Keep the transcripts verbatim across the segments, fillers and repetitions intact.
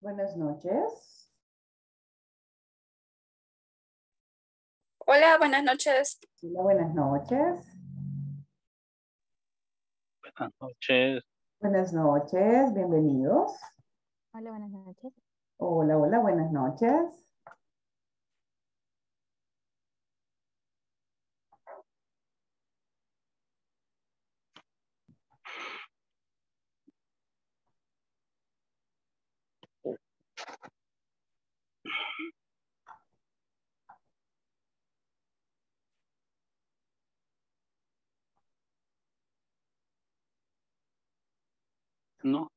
Buenas noches. Hola, buenas noches. Hola, buenas noches. Buenas noches. Buenas noches, bienvenidos. Hola, buenas noches. Hola, hola, buenas noches. No.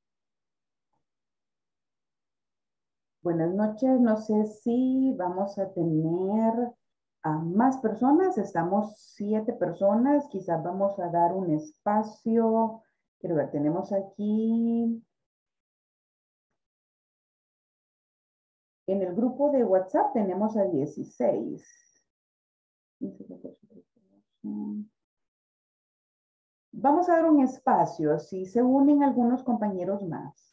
Buenas noches, no sé si vamos a tener a más personas. Estamos siete personas, quizás vamos a dar un espacio. Quiero ver, tenemos aquí en el grupo de WhatsApp tenemos a dieciséis. Vamos a dar un espacio si se unen algunos compañeros más.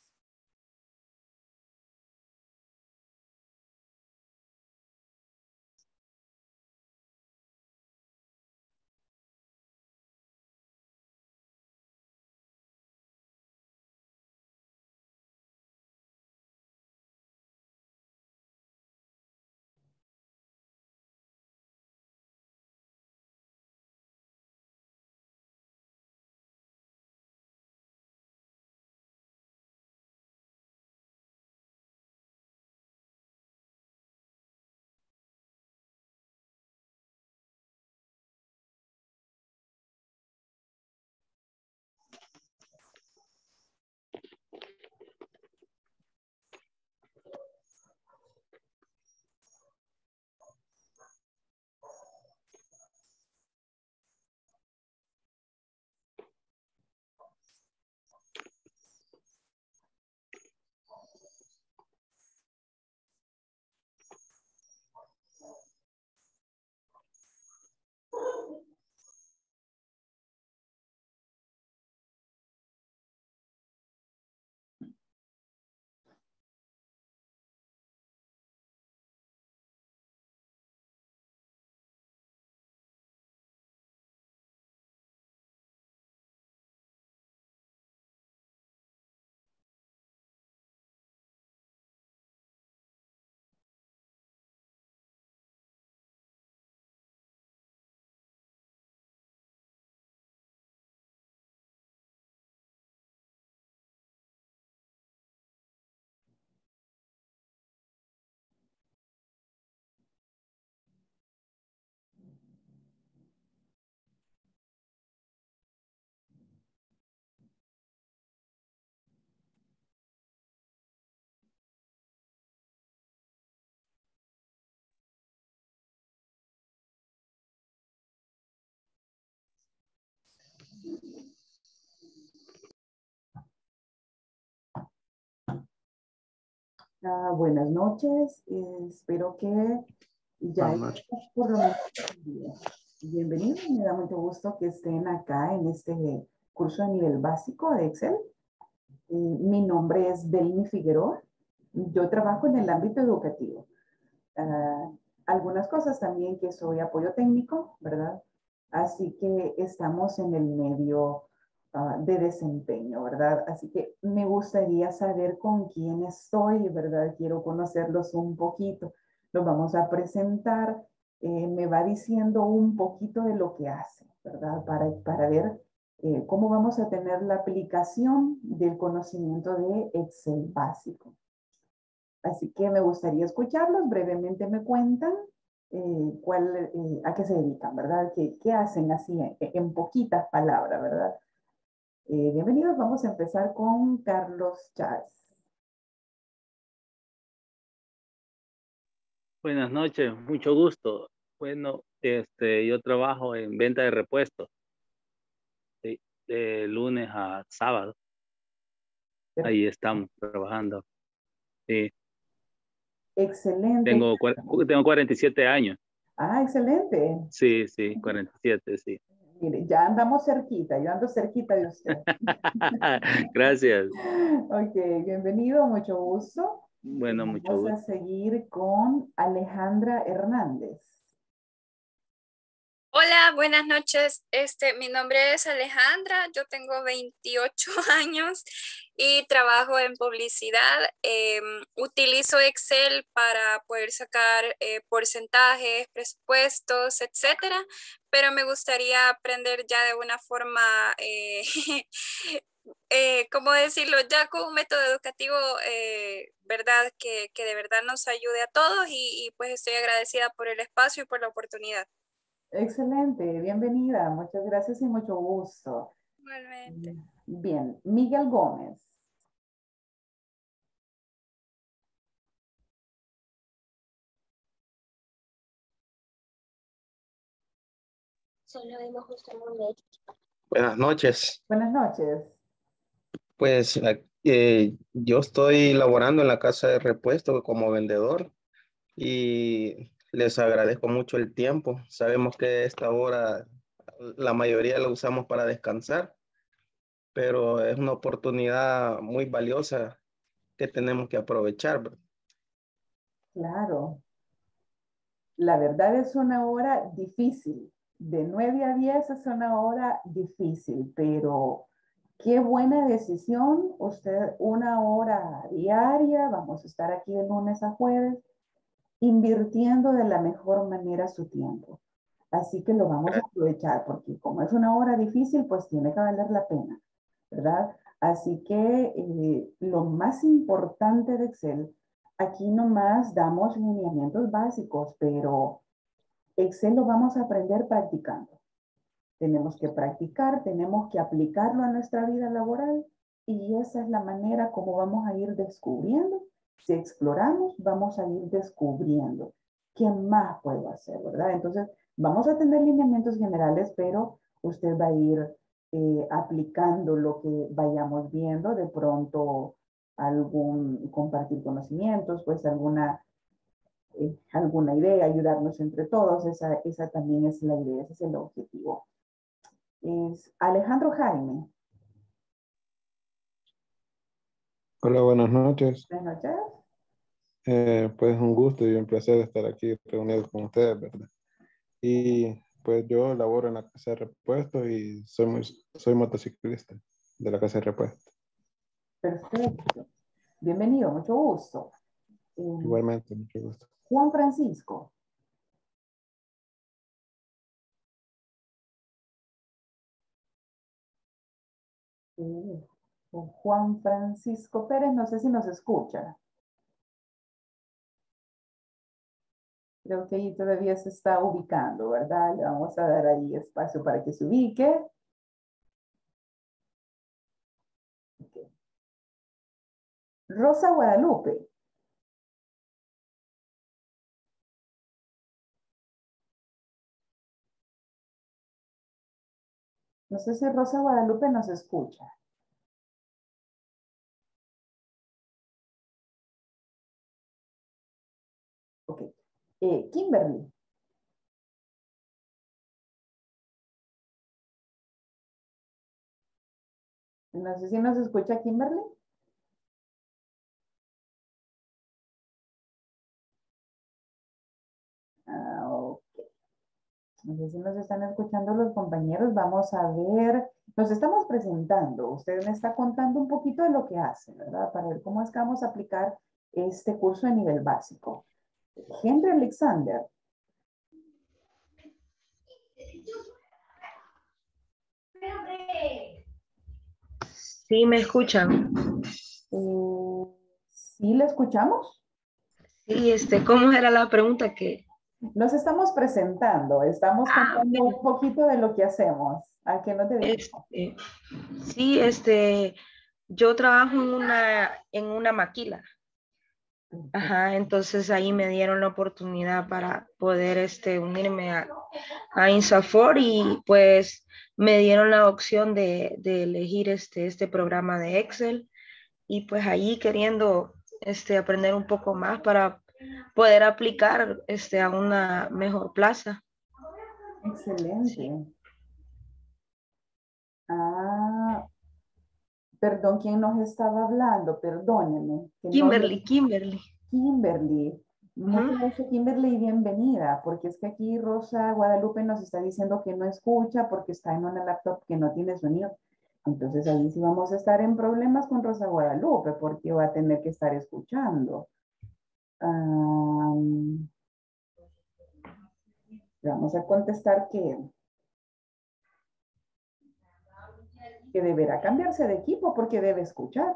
Ah, buenas noches, eh, espero que ya Buenas noches. estén por lo menos bien. Bienvenidos, me da mucho gusto que estén acá en este curso de nivel básico de Excel. Eh, mi nombre es Delmi Figueroa, yo trabajo en el ámbito educativo. Ah, algunas cosas también que soy apoyo técnico, ¿verdad? Así que estamos en el medio uh, de desempeño, ¿verdad? Así que me gustaría saber con quién estoy, ¿verdad? Quiero conocerlos un poquito. Los vamos a presentar. Eh, me va diciendo un poquito de lo que hace, ¿verdad? Para, para ver eh, cómo vamos a tener la aplicación del conocimiento de Excel básico. Así que me gustaría escucharlos. Brevemente me cuentan eh, cuál, eh, a qué se dedican, ¿verdad? ¿Qué, qué hacen así en, en poquitas palabras, ¿verdad? Eh, bienvenidos. Vamos a empezar con Carlos Chávez. Buenas noches, mucho gusto. Bueno, este, yo trabajo en venta de repuestos, de, de lunes a sábado. Ahí estamos trabajando. Sí. Excelente. Tengo, tengo cuarenta y siete años. Ah, excelente. Sí, sí, cuarenta y siete, sí. Mire, ya andamos cerquita, yo ando cerquita de usted. Gracias. Ok, bienvenido, mucho gusto. Bueno, mucho Vamos a gusto. seguir con Alejandra Hernández. Hola, buenas noches. Este, mi nombre es Alejandra, yo tengo veintiocho años y trabajo en publicidad. Eh, utilizo Excel para poder sacar eh, porcentajes, presupuestos, etcétera, pero me gustaría aprender ya de una forma, eh, eh, ¿cómo decirlo? Ya con un método educativo, eh, ¿verdad? Que, que de verdad nos ayude a todos y, y pues estoy agradecida por el espacio y por la oportunidad. Excelente, bienvenida, muchas gracias y mucho gusto. Igualmente. Bien, Miguel Gómez. Buenas noches. Buenas noches. Pues eh, yo estoy laborando en la casa de repuesto como vendedor y les agradezco mucho el tiempo. Sabemos que esta hora la mayoría la usamos para descansar, pero es una oportunidad muy valiosa que tenemos que aprovechar, ¿verdad? Claro, la verdad es una hora difícil. De nueve a diez es una hora difícil, pero qué buena decisión. Usted una hora diaria, vamos a estar aquí de lunes a jueves, invirtiendo de la mejor manera su tiempo. Así que lo vamos a aprovechar porque como es una hora difícil, pues tiene que valer la pena, ¿verdad? Así que eh, lo más importante de Excel, aquí nomás damos lineamientos básicos, pero Excel lo vamos a aprender practicando. Tenemos que practicar, tenemos que aplicarlo a nuestra vida laboral y esa es la manera como vamos a ir descubriendo. Si exploramos, vamos a ir descubriendo qué más puedo hacer, ¿verdad? Entonces, vamos a tener lineamientos generales, pero usted va a ir eh, aplicando lo que vayamos viendo, de pronto algún compartir conocimientos, pues alguna, eh, alguna idea, ayudarnos entre todos, esa, esa también es la idea, ese es el objetivo. Es Alejandro Jaime. Hola, buenas noches. Buenas noches. Eh, pues un gusto y un placer estar aquí reunido con ustedes, ¿verdad? Y pues yo laboro en la casa de repuestos y soy, muy- soy motociclista de la casa de repuestos. Perfecto. Bienvenido, mucho gusto. Eh, Igualmente, mucho gusto. Juan Francisco. Eh, Juan Francisco Pérez, no sé si nos escucha. Creo que ahí todavía se está ubicando, ¿verdad? Le vamos a dar ahí espacio para que se ubique. Okay. Rosa Guadalupe. No sé si Rosa Guadalupe nos escucha. Ok. Eh, Kimberly. No sé si nos escucha Kimberly. Ah, ok. No sé si nos están escuchando los compañeros. Vamos a ver. Nos estamos presentando. Usted me está contando un poquito de lo que hace, ¿verdad? Para ver cómo es que vamos a aplicar este curso de nivel básico. Henry Alexander. Sí, me escuchan. Eh, ¿Sí le escuchamos? Sí, este, ¿cómo era la pregunta que? Nos estamos presentando. Estamos Ah, contando ok. un poquito de lo que hacemos. ¿A qué nos dedicamos? Este, sí, este, yo trabajo en una, en una maquila. Ajá, entonces ahí me dieron la oportunidad para poder este, unirme a, a INSAFOR y pues me dieron la opción de, de elegir este, este programa de Excel y pues ahí queriendo este, aprender un poco más para poder aplicar este, a una mejor plaza. Excelente. Sí. Ah, perdón, ¿quién nos estaba hablando? Perdóneme. Que no Kimberly, le- Kimberly. Kimberly. Mucho Ujú. gusto, Kimberly, y bienvenida, porque es que aquí Rosa Guadalupe nos está diciendo que no escucha porque está en una laptop que no tiene sonido. Entonces ahí sí vamos a estar en problemas con Rosa Guadalupe porque va a tener que estar escuchando. Am, vamos a contestar que, que deberá cambiarse de equipo porque debe escuchar.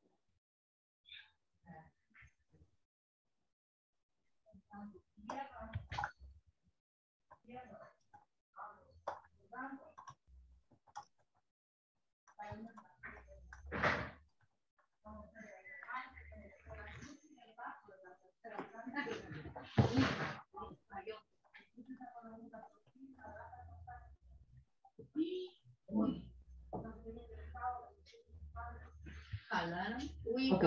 Ok,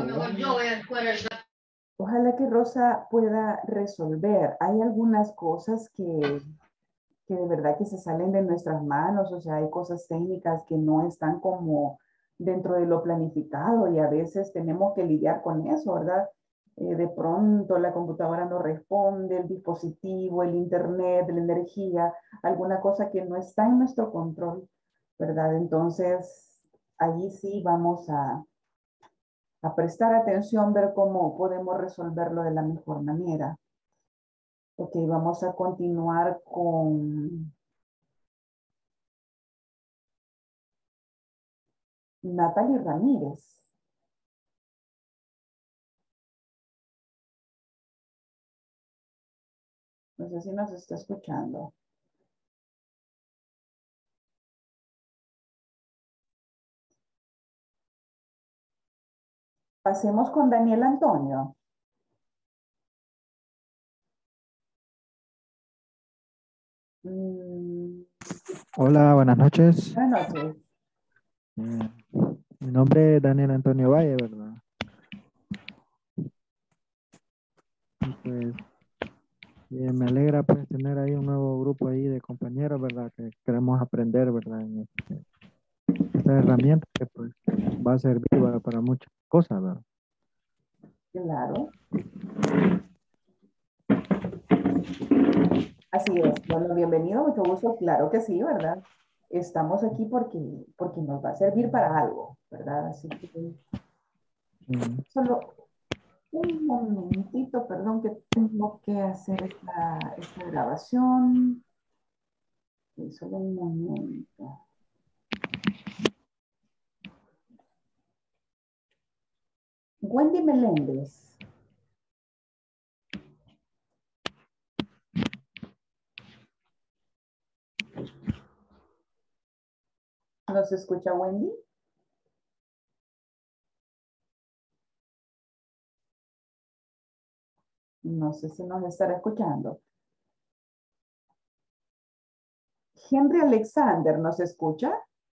ojalá que Rosa pueda resolver. Hay algunas cosas que, que de verdad que se salen de nuestras manos, o sea, hay cosas técnicas que no están como dentro de lo planificado y a veces tenemos que lidiar con eso, ¿verdad? Eh, de pronto la computadora no responde, el dispositivo, el internet, la energía, alguna cosa que no está en nuestro control, ¿verdad? Entonces, allí sí vamos a a prestar atención, ver cómo podemos resolverlo de la mejor manera. Ok, vamos a continuar con Natalie Ramírez. No sé si nos está escuchando. Pasemos con Daniel Antonio. Mm, Hola, buenas noches. buenas noches. Eh, mi nombre es Daniel Antonio Valle, ¿verdad? Y pues eh, me alegra pues tener ahí un nuevo grupo ahí de compañeros, ¿verdad? Que queremos aprender, ¿verdad? En este- esta herramienta que pues va a servir ¿verdad? Para muchas cosas, ¿verdad? Claro. Así es. Bueno, bienvenido, mucho gusto. Claro que sí, ¿verdad? Estamos aquí porque, porque nos va a servir para algo, ¿verdad? Así que Mm, solo un momentito, perdón, que tengo que hacer esta, esta grabación. Sí, solo un momento. Wendy Meléndez. ¿Nos escucha Wendy? No sé si nos estará escuchando. Henry Alexander, ¿nos escucha?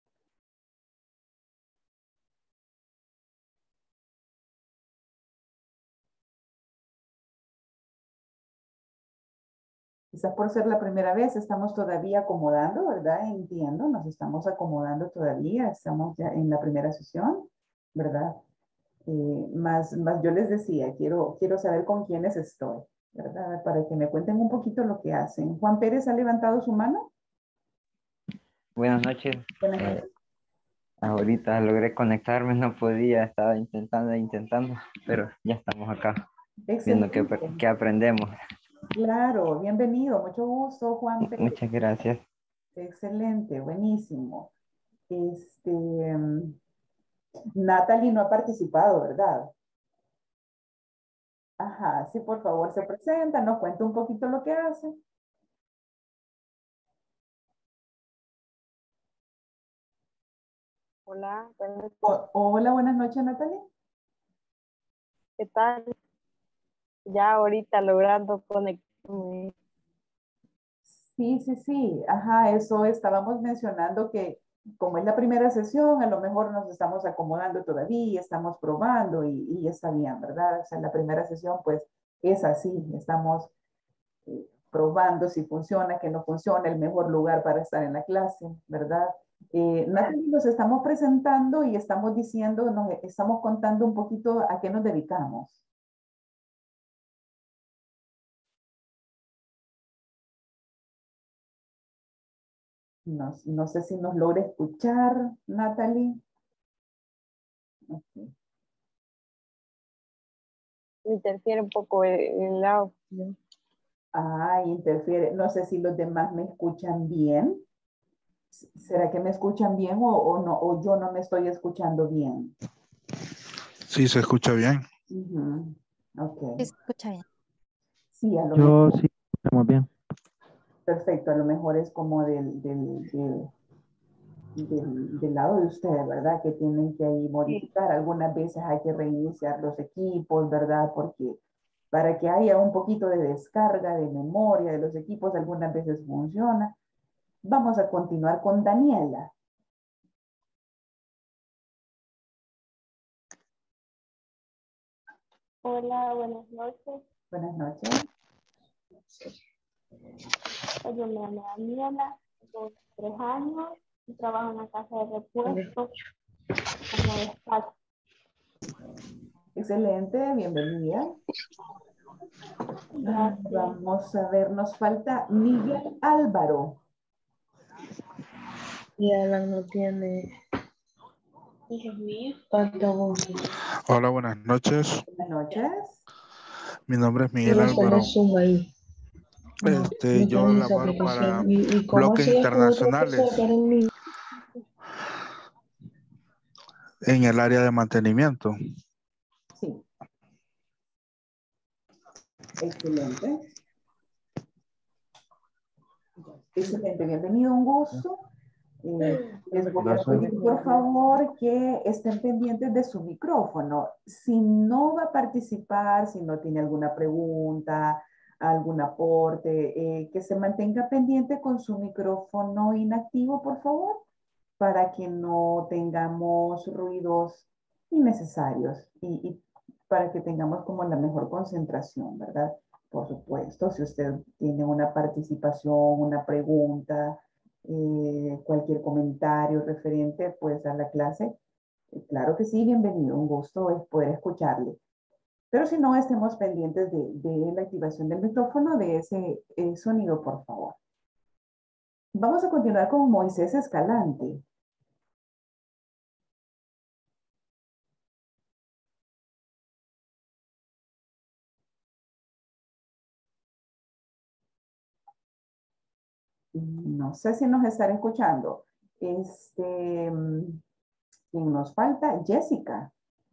Quizás por ser la primera vez estamos todavía acomodando, ¿verdad? Entiendo, nos estamos acomodando todavía, estamos ya en la primera sesión, ¿verdad? Eh, más, más yo les decía, quiero, quiero saber con quiénes estoy, ¿verdad? Para que me cuenten un poquito lo que hacen. Juan Pérez ha levantado su mano. Buenas noches. Buenas Eh, noches. ahorita logré conectarme, no podía, estaba intentando, e intentando, pero ya estamos acá, viendo qué, Excelente. qué aprendemos. Claro, bienvenido, mucho gusto, Juan Pérez. Muchas gracias. Excelente, buenísimo. Este, mm, Natalie no ha participado, ¿verdad? Ajá, sí, por favor, se presenta, nos cuenta un poquito lo que hace. Hola, buenas O- hola, buenas noches, Natalie. ¿qué tal? Ya ahorita logrando conectarme. Sí, sí, sí, ajá, eso estábamos mencionando que como es la primera sesión, a lo mejor nos estamos acomodando todavía, estamos probando y, y está bien, ¿verdad? O sea, la primera sesión pues es así, estamos eh, probando si funciona, que no funciona, el mejor lugar para estar en la clase, ¿verdad? Eh, Natalie, nos estamos presentando y estamos diciendo, nos estamos contando un poquito a qué nos dedicamos. No, no sé si nos logra escuchar, Natalie. Okay. Interfiere un poco el, el audio. Ah, interfiere. No sé si los demás me escuchan bien. ¿Será que me escuchan bien o, o no? O yo no me estoy escuchando bien. Sí, se escucha bien. Uh-huh. Ok. Sí, se escucha bien. Sí, a lo Yo mejor. sí, escuchamos bien. Perfecto, a lo mejor es como del, del, del, del, del lado de ustedes, ¿verdad? Que tienen que ahí modificar. Algunas veces hay que reiniciar los equipos, ¿verdad? Porque para que haya un poquito de descarga de memoria de los equipos, algunas veces funciona. Vamos a continuar con Daniela. Hola, buenas noches. Buenas noches. Yo me llamo Daniela, tengo tres años y trabajo en la casa de repuestos como despacho. Excelente, bienvenida. Gracias. Vamos a ver, nos falta Miguel Álvaro. Y Alan no tiene. Hijos míos. Falta uno. Hola, buenas noches. Buenas noches. Mi nombre es Miguel Pero Álvaro. Zoom ahí. Este, No yo tengo esa laboro para aplicación. ¿Y, y cómo bloques hacías con otra internacionales persona para un niño? en el área de mantenimiento. Sí. Excelente. Excelente, bienvenido, un gusto. Eh, les voy a pedir, por favor, que estén pendientes de su micrófono. Si no va a participar, si no tiene alguna pregunta, algún aporte, eh, que se mantenga pendiente con su micrófono inactivo, por favor, para que no tengamos ruidos innecesarios y, y para que tengamos como la mejor concentración, ¿verdad? Por supuesto, si usted tiene una participación, una pregunta, eh, cualquier comentario referente pues a la clase, eh, claro que sí, bienvenido, un gusto es poder escucharle. Pero si no, estemos pendientes de, de la activación del micrófono, de ese eh, sonido, por favor. Vamos a continuar con Moisés Escalante. No sé si nos están escuchando. Este, ¿quién nos falta? Jessica.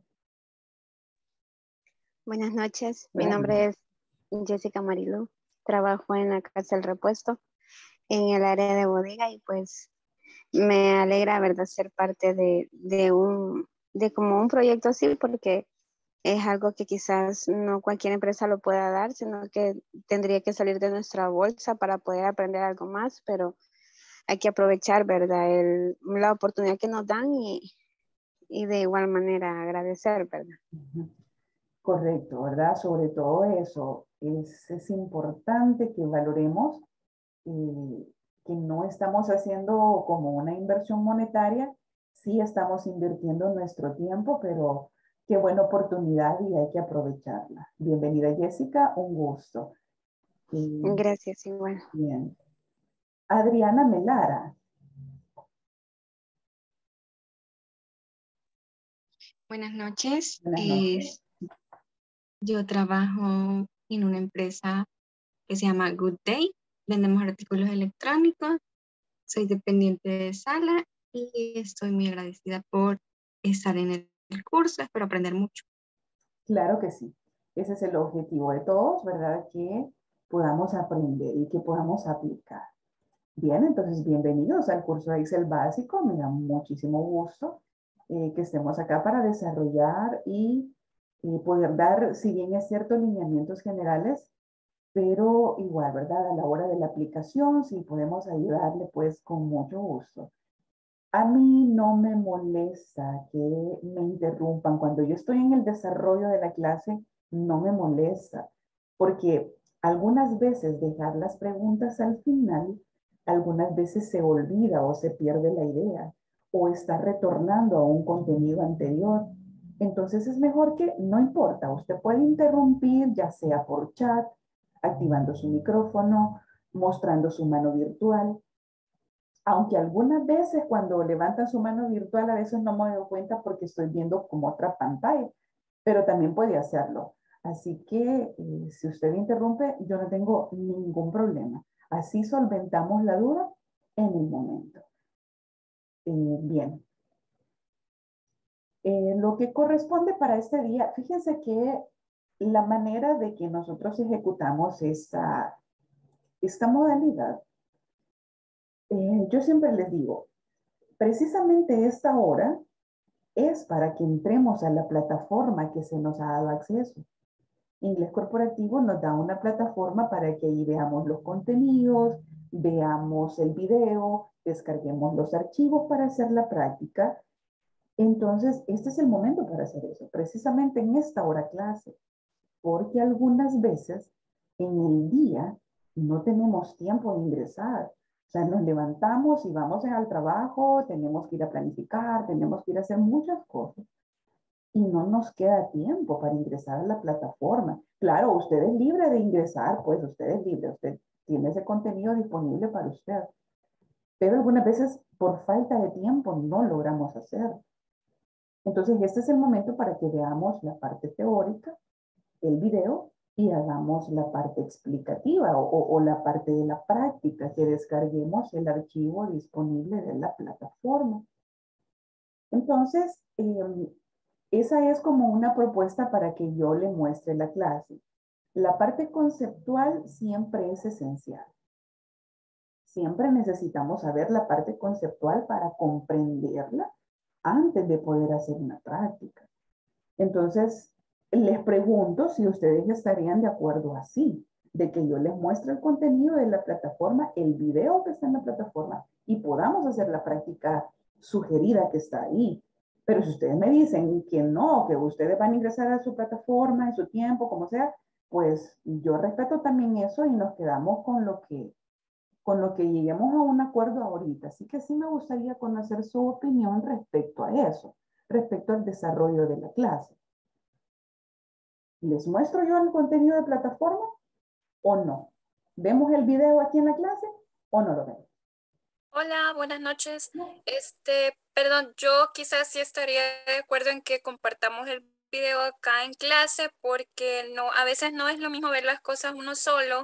Buenas noches, mi Buenas nombre es Jessica Marilu, trabajo en la casa del repuesto en el área de bodega y pues me alegra, verdad, ser parte de, de un, de como un proyecto así porque es algo que quizás no cualquier empresa lo pueda dar, sino que tendría que salir de nuestra bolsa para poder aprender algo más, pero hay que aprovechar, verdad, el, la oportunidad que nos dan y, y de igual manera agradecer, verdad. Correcto, ¿verdad? Sobre todo eso, es, es importante que valoremos eh, que no estamos haciendo como una inversión monetaria, sí estamos invirtiendo nuestro tiempo, pero qué buena oportunidad y hay que aprovecharla. Bienvenida Jessica, un gusto. Eh, Gracias, igual. Bien. Adriana Melara. Buenas noches. Buenas noches. Eh, yo trabajo en una empresa que se llama Good Day. Vendemos artículos electrónicos. Soy dependiente de sala y estoy muy agradecida por estar en el, el curso. Espero aprender mucho. Claro que sí. Ese es el objetivo de todos, ¿verdad? Que podamos aprender y que podamos aplicar. Bien, entonces bienvenidos al curso de Excel básico. Me da muchísimo gusto eh, que estemos acá para desarrollar y, y poder dar, si bien es cierto, lineamientos generales, pero igual, ¿verdad? A la hora de la aplicación, si podemos ayudarle, pues con mucho gusto. A mí no me molesta que me interrumpan. Cuando yo estoy en el desarrollo de la clase, no me molesta, porque algunas veces dejar las preguntas al final algunas veces se olvida o se pierde la idea o está retornando a un contenido anterior. Entonces es mejor que, no importa, usted puede interrumpir ya sea por chat, activando su micrófono, mostrando su mano virtual. Aunque algunas veces cuando levantan su mano virtual a veces no me doy cuenta porque estoy viendo como otra pantalla, pero también puede hacerlo. Así que eh, si usted interrumpe, yo no tengo ningún problema. Así solventamos la duda en el momento. Eh, bien. Eh, lo que corresponde para este día, fíjense que la manera de que nosotros ejecutamos esta, esta modalidad, eh, yo siempre les digo, precisamente esta hora es para que entremos a la plataforma que se nos ha dado acceso. Inglés Corporativo nos da una plataforma para que ahí veamos los contenidos, veamos el video, descarguemos los archivos para hacer la práctica. Entonces, este es el momento para hacer eso, precisamente en esta hora clase, porque algunas veces en el día no tenemos tiempo de ingresar. O sea, nos levantamos y vamos al trabajo, tenemos que ir a planificar, tenemos que ir a hacer muchas cosas y no nos queda tiempo para ingresar a la plataforma. Claro, usted es libre de ingresar, pues usted es libre, usted tiene ese contenido disponible para usted. Pero algunas veces por falta de tiempo no logramos hacer. Entonces, este es el momento para que veamos la parte teórica, el video, y hagamos la parte explicativa o, o, o la parte de la práctica, que descarguemos el archivo disponible de la plataforma. Entonces, eh, esa es como una propuesta para que yo le muestre la clase. La parte conceptual siempre es esencial. Siempre necesitamos saber la parte conceptual para comprenderla antes de poder hacer una práctica. Entonces, les pregunto si ustedes estarían de acuerdo así, de que yo les muestre el contenido de la plataforma, el video que está en la plataforma, y podamos hacer la práctica sugerida que está ahí. Pero si ustedes me dicen que no, que ustedes van a ingresar a su plataforma en su tiempo, como sea, pues yo respeto también eso y nos quedamos con lo que, con lo que lleguemos a un acuerdo ahorita. Así que sí me gustaría conocer su opinión respecto a eso, respecto al desarrollo de la clase. ¿Les muestro yo el contenido de plataforma o no? ¿Vemos el video aquí en la clase o no lo vemos? Hola, buenas noches. Este, perdón, yo quizás sí estaría de acuerdo en que compartamos el video acá en clase porque no, a veces no es lo mismo ver las cosas uno solo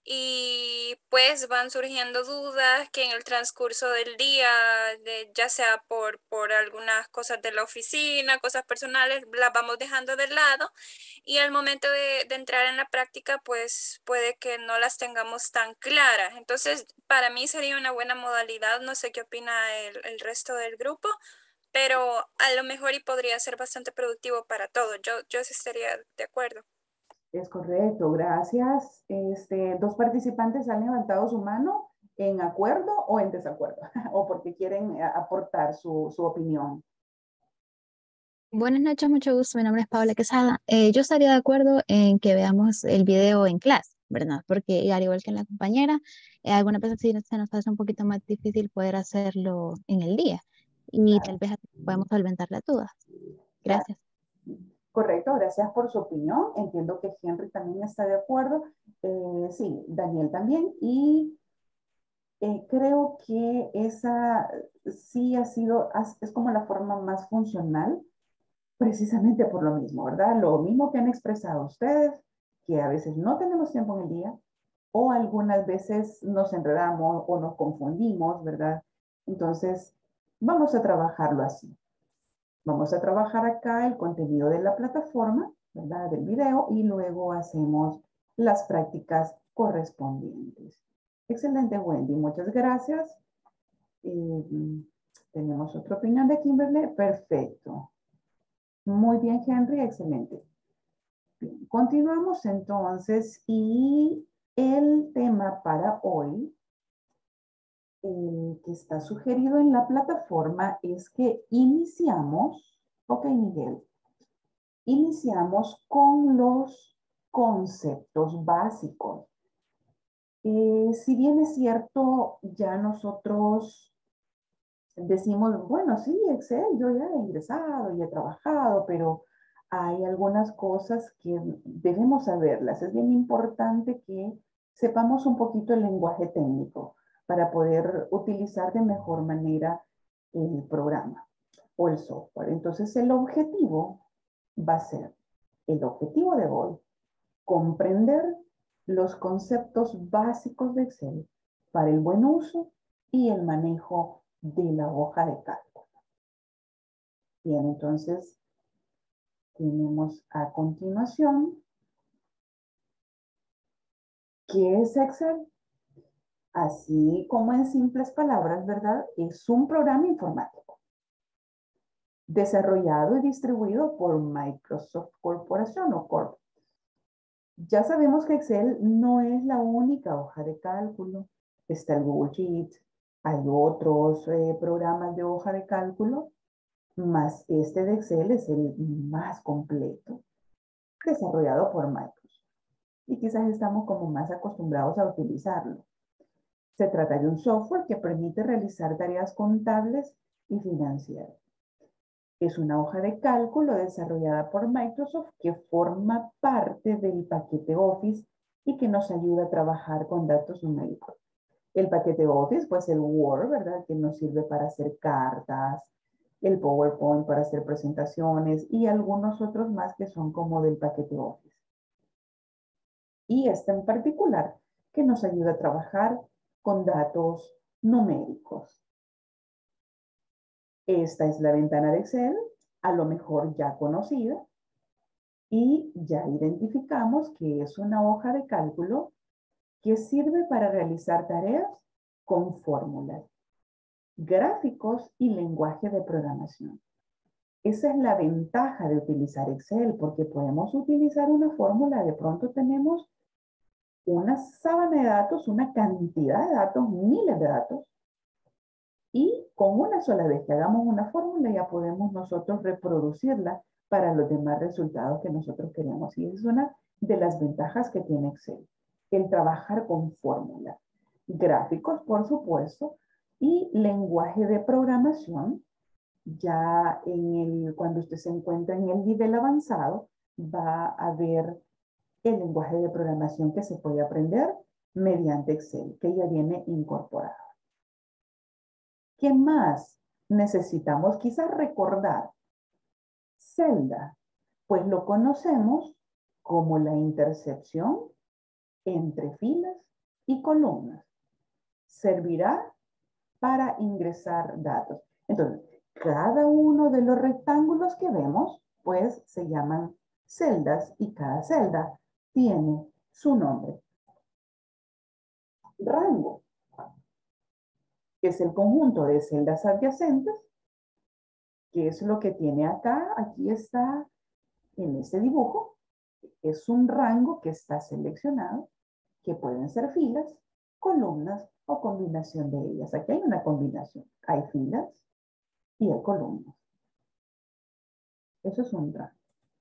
y pues van surgiendo dudas que en el transcurso del día, de, ya sea por, por algunas cosas de la oficina, cosas personales, las vamos dejando de lado y al momento de, de entrar en la práctica pues puede que no las tengamos tan claras. Entonces para mí sería una buena modalidad, no sé qué opina el, el resto del grupo, pero a lo mejor y podría ser bastante productivo para todos. Yo, yo sí estaría de acuerdo. Es correcto, gracias. Este, dos participantes han levantado su mano en acuerdo o en desacuerdo, o porque quieren aportar su, su opinión. Buenas noches, mucho gusto. Mi nombre es Paola Quesada. Eh, yo estaría de acuerdo en que veamos el video en clase, ¿verdad? Porque al igual que en la compañera, eh, algunas veces sí se nos hace un poquito más difícil poder hacerlo en el día y tal vez así podemos solventar las dudas. Gracias. Correcto, gracias por su opinión. Entiendo que Henry también está de acuerdo. Eh, sí, Daniel también. Y eh, creo que esa sí ha sido, es como la forma más funcional, precisamente por lo mismo, ¿verdad? Lo mismo que han expresado ustedes, que a veces no tenemos tiempo en el día, o algunas veces nos enredamos o nos confundimos, ¿verdad? Entonces, vamos a trabajarlo así. Vamos a trabajar acá el contenido de la plataforma, ¿verdad? Del video, y luego hacemos las prácticas correspondientes. Excelente, Wendy. Muchas gracias. Eh, tenemos otra opinión de Kimberly. Perfecto. Muy bien, Henry. Excelente. Bien, continuamos entonces y el tema para hoy eh, que está sugerido en la plataforma es que iniciamos, ok Miguel, iniciamos con los conceptos básicos. Eh, si bien es cierto, ya nosotros decimos, bueno, sí, Excel, yo ya he ingresado y he trabajado, pero hay algunas cosas que debemos saberlas. Es bien importante que sepamos un poquito el lenguaje técnico para poder utilizar de mejor manera el programa o el software. Entonces, el objetivo va a ser, el objetivo de hoy, comprender los conceptos básicos de Excel para el buen uso y el manejo de la hoja de cálculo. Bien, entonces tenemos a continuación, ¿qué es Excel? Así como en simples palabras, ¿verdad? Es un programa informático desarrollado y distribuido por Microsoft Corporation o Corp. Ya sabemos que Excel no es la única hoja de cálculo. Está el Google Sheet, hay otros eh, programas de hoja de cálculo, más este de Excel es el más completo, desarrollado por Microsoft. Y quizás estamos como más acostumbrados a utilizarlo. Se trata de un software que permite realizar tareas contables y financieras. Es una hoja de cálculo desarrollada por Microsoft que forma parte del paquete Office y que nos ayuda a trabajar con datos numéricos. El paquete Office, pues el Word, ¿verdad? Que nos sirve para hacer cartas, el PowerPoint para hacer presentaciones y algunos otros más que son como del paquete Office. Y este en particular que nos ayuda a trabajar con datos numéricos. Esta es la ventana de Excel, a lo mejor ya conocida, y ya identificamos que es una hoja de cálculo que sirve para realizar tareas con fórmulas, gráficos y lenguaje de programación. Esa es la ventaja de utilizar Excel, porque podemos utilizar una fórmula, de pronto tenemos una sábana de datos, una cantidad de datos, miles de datos, y con una sola vez que hagamos una fórmula ya podemos nosotros reproducirla para los demás resultados que nosotros queremos. Y es una de las ventajas que tiene Excel, el trabajar con fórmulas, gráficos, por supuesto, y lenguaje de programación. Ya en el, cuando usted se encuentra en el nivel avanzado, va a ver el lenguaje de programación que se puede aprender mediante Excel, que ya viene incorporado. ¿Qué más necesitamos quizás recordar? Celda, pues lo conocemos como la intersección entre filas y columnas. Servirá para ingresar datos. Entonces, cada uno de los rectángulos que vemos, pues se llaman celdas y cada celda tiene su nombre. Rango, que es el conjunto de celdas adyacentes, que es lo que tiene acá, aquí está en este dibujo, es un rango que está seleccionado, que pueden ser filas, columnas o combinación de ellas. Aquí hay una combinación, hay filas y hay columnas. Eso es un rango.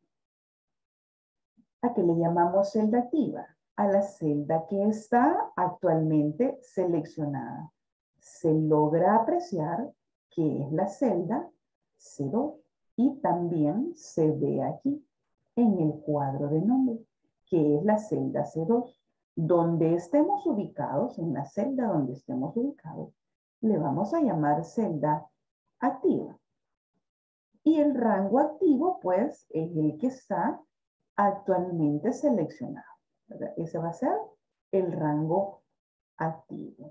¿A qué le llamamos celda activa? A la celda que está actualmente seleccionada. Se logra apreciar que es la celda C dos y también se ve aquí en el cuadro de nombre que es la celda C dos. Donde estemos ubicados, en la celda donde estemos ubicados, le vamos a llamar celda activa. Y el rango activo, pues, es el que está actualmente seleccionado, ¿verdad? Ese va a ser el rango activo.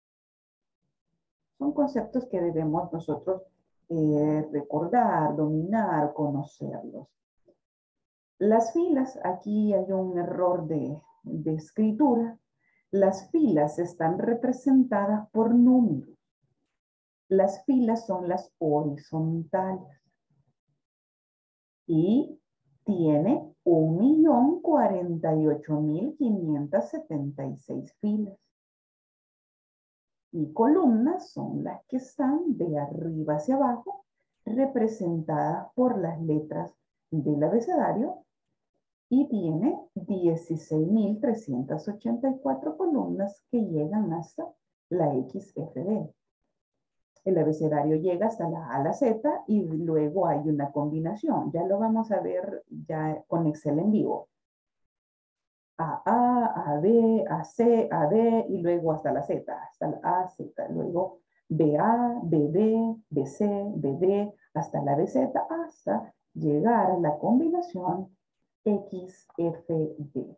Son conceptos que debemos nosotros eh, recordar, dominar, conocerlos. Las filas, aquí hay un error de, de escritura. Las filas están representadas por números. Las filas son las horizontales. Y tiene un millón cuarenta y ocho mil quinientas setenta y seis filas. Y columnas son las que están de arriba hacia abajo, representadas por las letras del abecedario y tiene dieciséis mil trescientas ochenta y cuatro columnas que llegan hasta la X F D. El abecedario llega hasta la A a la Z y luego hay una combinación. Ya lo vamos a ver ya con Excel en vivo. A A, A B, A C, A D y luego hasta la Z, hasta la A, Z. Luego B A, B D, B C, B D, hasta la B Z, hasta llegar a la combinación X F D.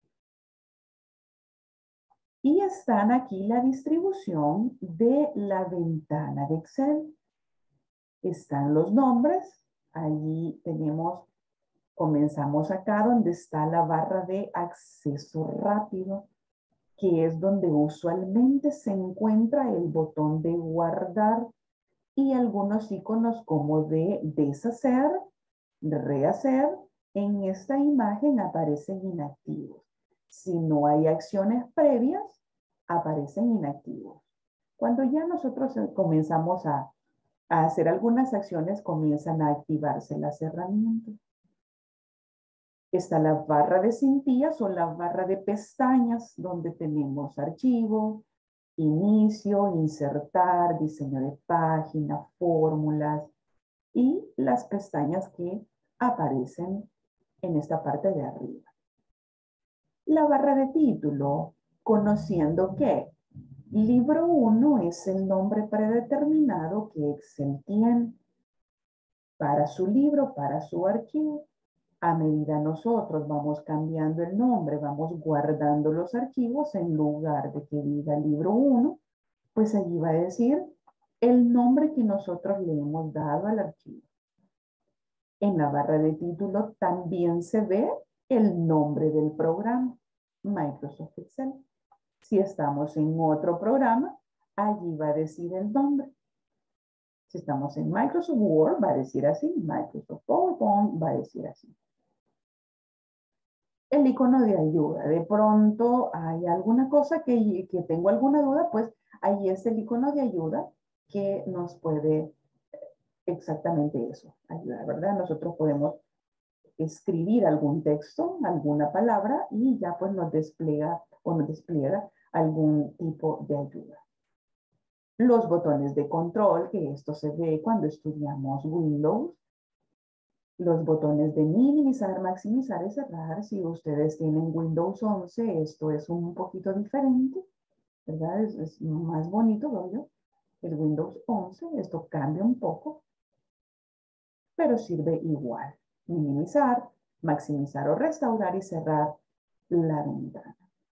Y están aquí la distribución de la ventana de Excel. Están los nombres. Allí tenemos, comenzamos acá donde está la barra de acceso rápido, que es donde usualmente se encuentra el botón de guardar y algunos iconos como de deshacer, de rehacer. En esta imagen aparecen inactivos. Si no hay acciones previas, aparecen inactivos. Cuando ya nosotros comenzamos a, a hacer algunas acciones, comienzan a activarse las herramientas. Está la barra de cintillas o la barra de pestañas, donde tenemos archivo, inicio, insertar, diseño de página, fórmulas y las pestañas que aparecen en esta parte de arriba. La barra de título, conociendo que libro uno es el nombre predeterminado que Excel tiene para su libro, para su archivo. A medida nosotros vamos cambiando el nombre, vamos guardando los archivos, en lugar de que diga libro uno, pues allí va a decir el nombre que nosotros le hemos dado al archivo. En la barra de título también se ve el nombre del programa, Microsoft Excel. Si estamos en otro programa, allí va a decir el nombre. Si estamos en Microsoft Word, va a decir así. Microsoft PowerPoint va a decir así. El icono de ayuda. De pronto hay alguna cosa que, que tengo alguna duda, pues ahí es el icono de ayuda que nos puede exactamente eso, ayudar, ¿verdad? Nosotros podemos escribir algún texto, alguna palabra y ya pues nos despliega o nos despliega algún tipo de ayuda. Los botones de control, que esto se ve cuando estudiamos Windows. Los botones de minimizar, maximizar y cerrar. Si ustedes tienen Windows once, esto es un poquito diferente, ¿verdad? Es, es más bonito, ¿verdad? El Windows once, esto cambia un poco, pero sirve igual. Minimizar, maximizar o restaurar y cerrar la ventana.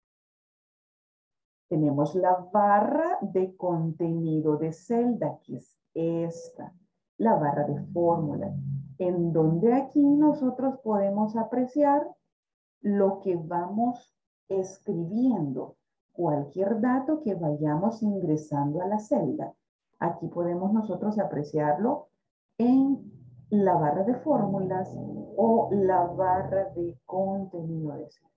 Tenemos la barra de contenido de celda, que es esta, la barra de fórmula, en donde aquí nosotros podemos apreciar lo que vamos escribiendo, cualquier dato que vayamos ingresando a la celda. Aquí podemos nosotros apreciarlo en la barra de fórmulas o la barra de contenido de celda.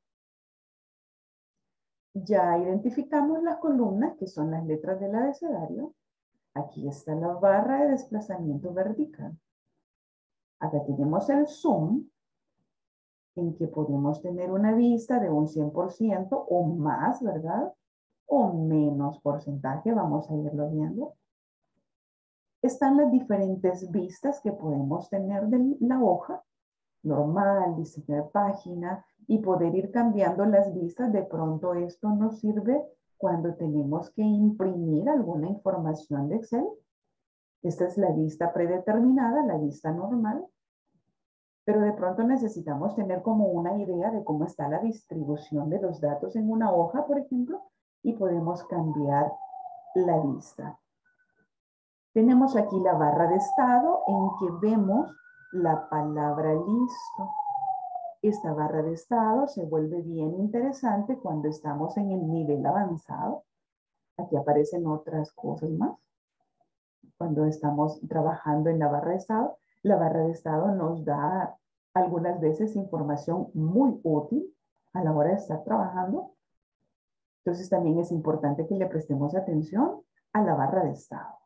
Ya identificamos las columnas, que son las letras del abecedario. Aquí está la barra de desplazamiento vertical. Acá tenemos el zoom, en que podemos tener una vista de un cien por ciento o más, ¿verdad? O menos porcentaje, vamos a irlo viendo. Están las diferentes vistas que podemos tener de la hoja, normal, diseño de página, y poder ir cambiando las vistas. De pronto esto nos sirve cuando tenemos que imprimir alguna información de Excel. Esta es la vista predeterminada, la vista normal. Pero de pronto necesitamos tener como una idea de cómo está la distribución de los datos en una hoja, por ejemplo, y podemos cambiar la vista. Tenemos aquí la barra de estado en que vemos la palabra listo. Esta barra de estado se vuelve bien interesante cuando estamos en el nivel avanzado. Aquí aparecen otras cosas más. Cuando estamos trabajando en la barra de estado, la barra de estado nos da algunas veces información muy útil a la hora de estar trabajando. Entonces también es importante que le prestemos atención a la barra de estado.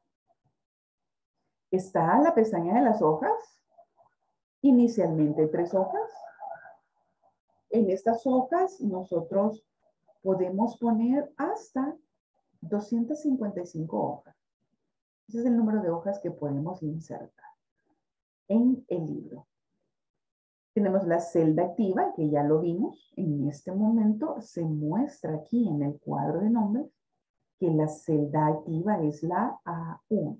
Está la pestaña de las hojas. Inicialmente tres hojas. En estas hojas nosotros podemos poner hasta doscientas cincuenta y cinco hojas. Ese es el número de hojas que podemos insertar en el libro. Tenemos la celda activa, que ya lo vimos. En este momento se muestra aquí en el cuadro de nombres que la celda activa es la A uno.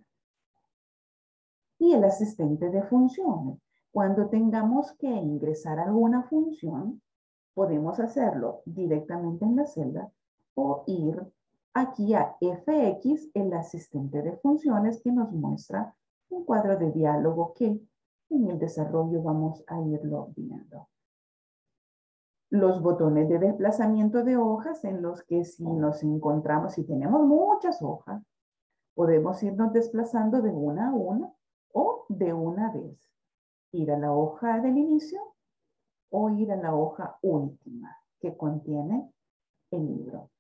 Y el asistente de funciones. Cuando tengamos que ingresar alguna función, podemos hacerlo directamente en la celda o ir aquí a F X, el asistente de funciones, que nos muestra un cuadro de diálogo que en el desarrollo vamos a irlo viendo. Los botones de desplazamiento de hojas en los que si nos encontramos, si tenemos muchas hojas, podemos irnos desplazando de una a una o de una vez. Ir a la hoja del inicio o ir a la hoja última que contiene el libro.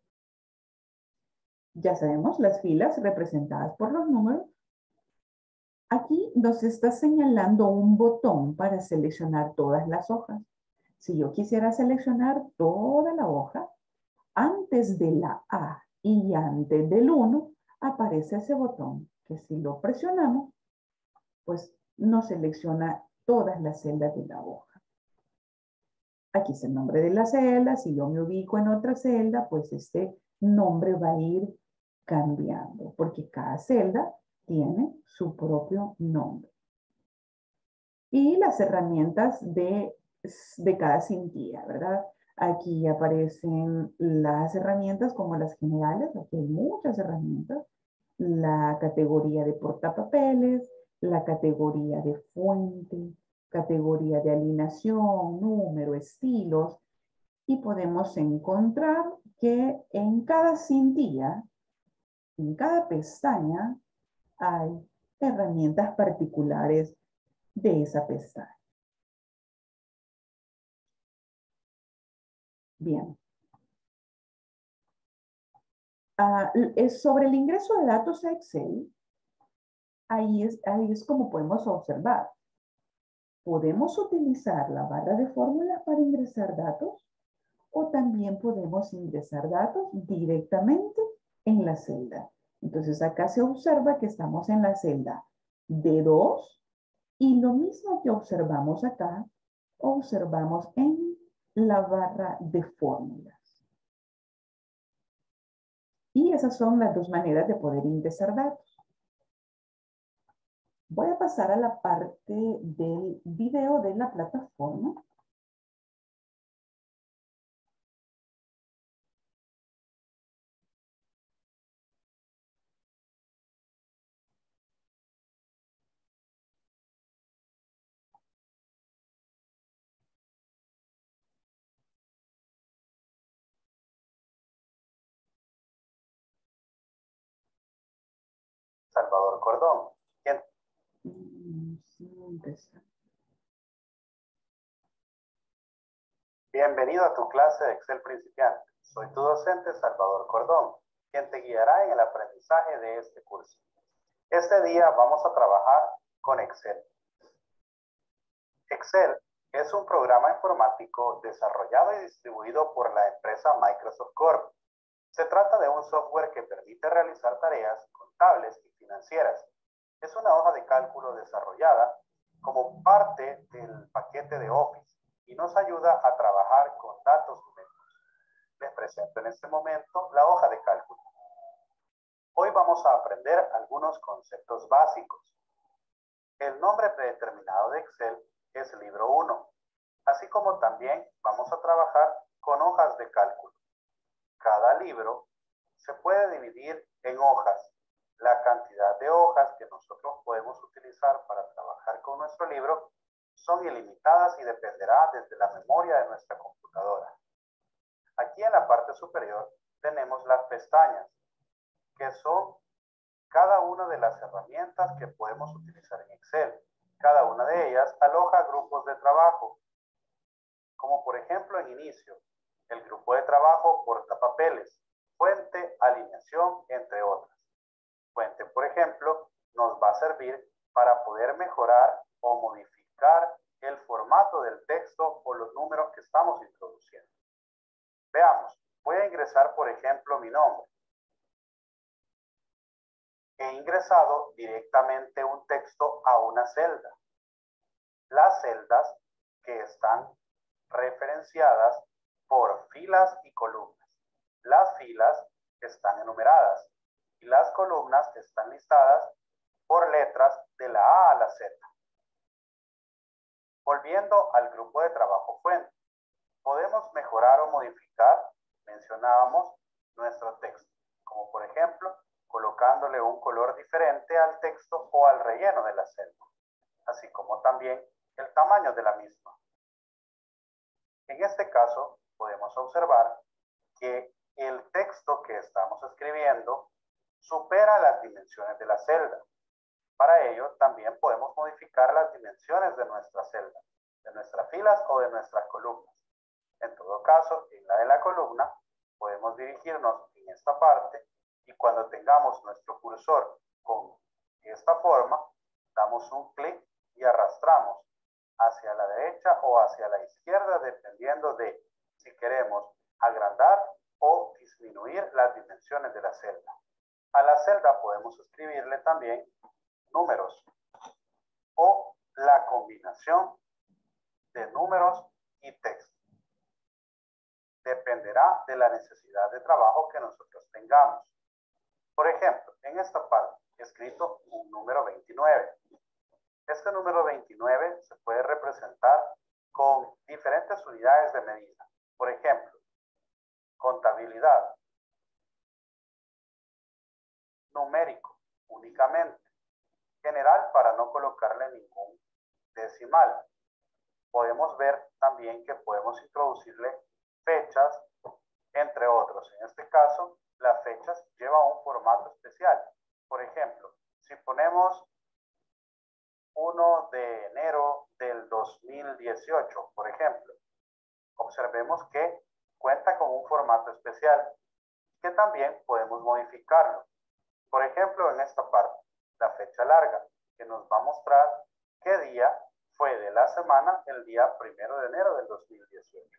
Ya sabemos las filas representadas por los números. Aquí nos está señalando un botón para seleccionar todas las hojas. Si yo quisiera seleccionar toda la hoja, antes de la A y antes del uno aparece ese botón que si lo presionamos, pues nos selecciona todas las celdas de la hoja. Aquí es el nombre de la celda. Si yo me ubico en otra celda, pues este nombre va a ir cambiando, porque cada celda tiene su propio nombre. Y las herramientas de, de cada cintilla, ¿verdad? Aquí aparecen las herramientas como las generales. Aquí hay muchas herramientas. La categoría de portapapeles, la categoría de fuente, categoría de alineación, número, estilos. Y podemos encontrar que en cada cintilla, en cada pestaña, hay herramientas particulares de esa pestaña. Bien. Uh, es sobre el ingreso de datos a Excel, ahí es, ahí es como podemos observar. Podemos utilizar la barra de fórmulas para ingresar datos o también podemos ingresar datos directamente en la celda. Entonces acá se observa que estamos en la celda D dos y lo mismo que observamos acá, observamos en la barra de fórmulas. Y esas son las dos maneras de poder ingresar datos. Voy a pasar a la parte del video de la plataforma. Salvador Cordón. ¿Quién? Bienvenido a tu clase de Excel principiante. Soy tu docente Salvador Cordón, quien te guiará en el aprendizaje de este curso. Este día vamos a trabajar con Excel. Excel es un programa informático desarrollado y distribuido por la empresa Microsoft Corp. Se trata de un software que permite realizar tareas contables y financieras. Es una hoja de cálculo desarrollada como parte del paquete de Office y nos ayuda a trabajar con datos numéricos. Les presento en este momento la hoja de cálculo. Hoy vamos a aprender algunos conceptos básicos. El nombre predeterminado de Excel es libro uno, así como también vamos a trabajar con hojas de cálculo. Cada libro se puede dividir en hojas. La cantidad de hojas que nosotros podemos utilizar para trabajar con nuestro libro son ilimitadas y dependerá desde la memoria de nuestra computadora. Aquí en la parte superior tenemos las pestañas, que son cada una de las herramientas que podemos utilizar en Excel. Cada una de ellas aloja grupos de trabajo, como por ejemplo en inicio, el grupo de trabajo portapapeles, fuente, alineación, entre otras. Fuente, por ejemplo, nos va a servir para poder mejorar o modificar el formato del texto o los números que estamos introduciendo. Veamos, voy a ingresar, por ejemplo, mi nombre. He ingresado directamente un texto a una celda. Las celdas que están referenciadas por filas y columnas. Las filas están enumeradas y las columnas están listadas por letras de la A a la Z. Volviendo al grupo de trabajo fuente, podemos mejorar o modificar, mencionábamos, nuestro texto, como por ejemplo, colocándole un color diferente al texto o al relleno de la celda, así como también el tamaño de la misma. En este caso, podemos observar que el texto que estamos escribiendo supera las dimensiones de la celda. Para ello, también podemos modificar las dimensiones de nuestra celda, de nuestras filas o de nuestras columnas. En todo caso, en la de la columna, podemos dirigirnos en esta parte y cuando tengamos nuestro cursor con esta forma, damos un clic y arrastramos hacia la derecha o hacia la izquierda, dependiendo de si queremos agrandar o disminuir las dimensiones de la celda. A la celda podemos escribirle también números o la combinación de números y texto. Dependerá de la necesidad de trabajo que nosotros tengamos. Por ejemplo, en esta parte he escrito un número veintinueve. Este número veintinueve se puede representar con diferentes unidades de medida. Por ejemplo, contabilidad, numérico únicamente, general para no colocarle ningún decimal. Podemos ver también que podemos introducirle fechas, entre otros. En este caso, las fechas llevan un formato especial. Por ejemplo, si ponemos uno de enero del dos mil dieciocho, por ejemplo, observemos que cuenta con un formato especial que también podemos modificarlo. Por ejemplo, en esta parte, la fecha larga, que nos va a mostrar qué día fue de la semana el día primero de enero del dos mil dieciocho.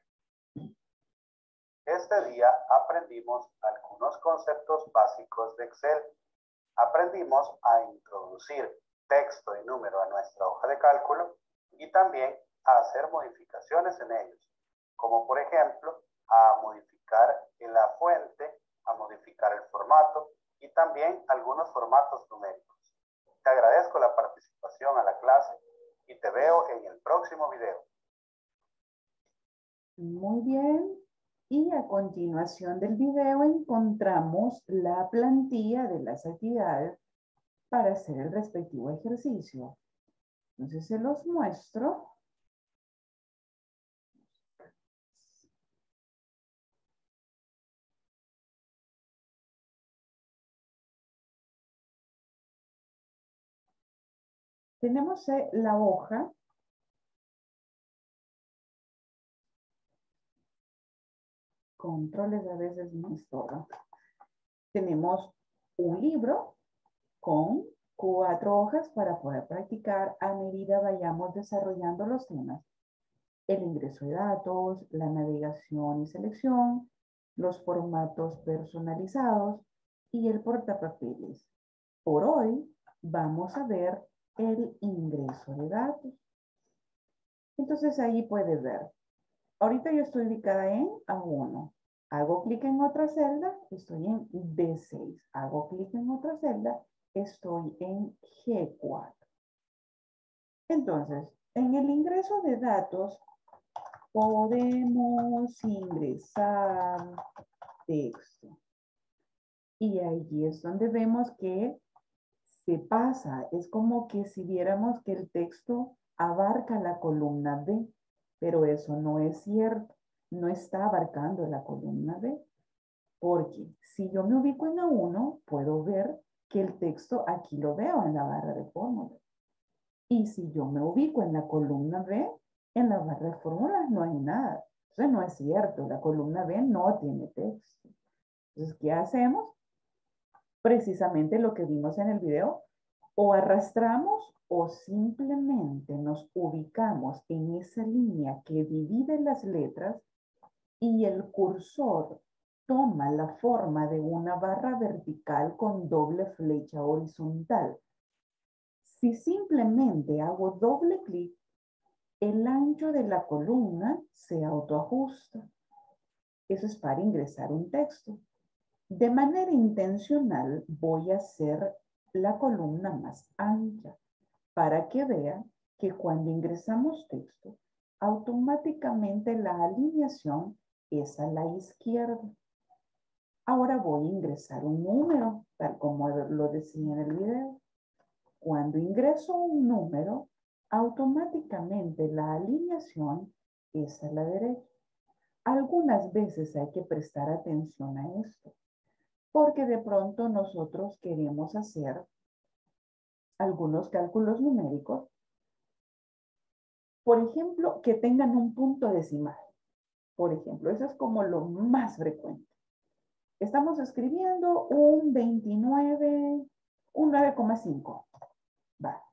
Este día aprendimos algunos conceptos básicos de Excel. Aprendimos a introducir texto y número a nuestra hoja de cálculo y también a hacer modificaciones en ellos, como por ejemplo a modificar en la fuente, a modificar el formato y también algunos formatos numéricos. Te agradezco la participación a la clase y te veo en el próximo video. Muy bien. Y a continuación del video encontramos la plantilla de las actividades para hacer el respectivo ejercicio. Entonces se los muestro. Tenemos eh, la hoja. Controles a veces no es todo. Tenemos un libro con cuatro hojas para poder practicar a medida vayamos desarrollando los temas. El ingreso de datos, la navegación y selección, los formatos personalizados y el portapapeles. Por hoy vamos a ver el ingreso de datos. Entonces ahí puede ver. Ahorita yo estoy ubicada en A uno. Hago clic en otra celda, estoy en B seis. Hago clic en otra celda, estoy en G cuatro. Entonces, en el ingreso de datos, podemos ingresar texto. Y allí es donde vemos que se pasa. Es como que si viéramos que el texto abarca la columna B. Pero eso no es cierto, no está abarcando la columna B, porque si yo me ubico en A uno, puedo ver que el texto aquí lo veo en la barra de fórmulas. Y si yo me ubico en la columna B, en la barra de fórmulas no hay nada. Entonces no es cierto, la columna B no tiene texto. Entonces, ¿qué hacemos? Precisamente lo que vimos en el video, o arrastramos o simplemente nos ubicamos en esa línea que divide las letras y el cursor toma la forma de una barra vertical con doble flecha horizontal. Si simplemente hago doble clic, el ancho de la columna se autoajusta. Eso es para ingresar un texto. De manera intencional voy a hacer la columna más ancha para que vean que cuando ingresamos texto, automáticamente la alineación es a la izquierda. Ahora voy a ingresar un número, tal como lo decía en el video. Cuando ingreso un número, automáticamente la alineación es a la derecha. Algunas veces hay que prestar atención a esto, porque de pronto nosotros queremos hacer algunos cálculos numéricos, por ejemplo, que tengan un punto decimal. Por ejemplo, eso es como lo más frecuente. Estamos escribiendo un veintinueve, un nueve coma cinco. Va.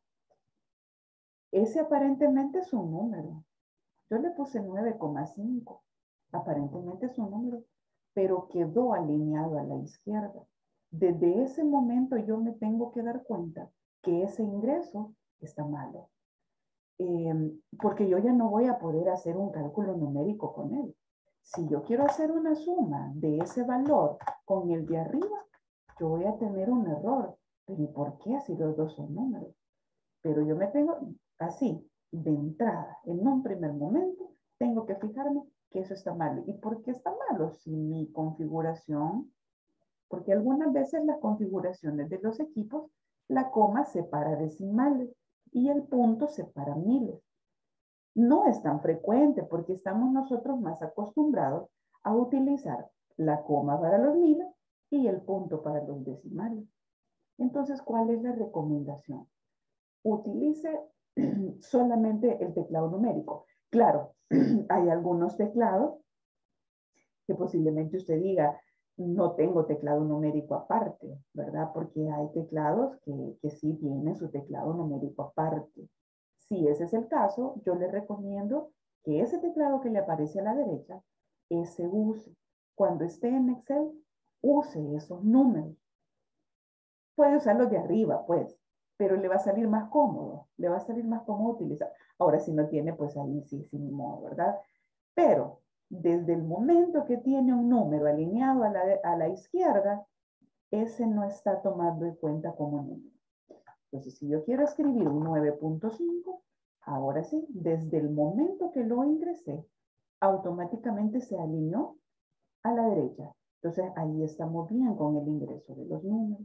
Ese aparentemente es un número. Yo le puse nueve coma cinco. Aparentemente es un número, pero quedó alineado a la izquierda. Desde ese momento yo me tengo que dar cuenta que ese ingreso está malo. Eh, porque yo ya no voy a poder hacer un cálculo numérico con él. Si yo quiero hacer una suma de ese valor con el de arriba, yo voy a tener un error. Pero ¿y por qué si los dos son números? Pero yo me tengo así, de entrada, en un primer momento, tengo que fijarme que eso está malo. ¿Y por qué está malo? Si mi configuración, porque algunas veces las configuraciones de los equipos, la coma separa decimales y el punto separa miles. No es tan frecuente porque estamos nosotros más acostumbrados a utilizar la coma para los miles y el punto para los decimales. Entonces, ¿cuál es la recomendación? Utilice solamente el teclado numérico. Claro, hay algunos teclados que posiblemente usted diga, no tengo teclado numérico aparte, ¿verdad? Porque hay teclados que, que sí tienen su teclado numérico aparte. Si ese es el caso, yo le recomiendo que ese teclado que le aparece a la derecha, ese use. Cuando esté en Excel, use esos números. Puede usarlos de arriba, pues, pero le va a salir más cómodo, le va a salir más cómodo utilizar. Ahora, si no tiene, pues ahí sí, sin modo, ¿verdad? Pero desde el momento que tiene un número alineado a la, a la izquierda, ese no está tomando en cuenta como número. Entonces, si yo quiero escribir un nueve punto cinco, ahora sí, desde el momento que lo ingresé, automáticamente se alineó a la derecha. Entonces, ahí estamos bien con el ingreso de los números.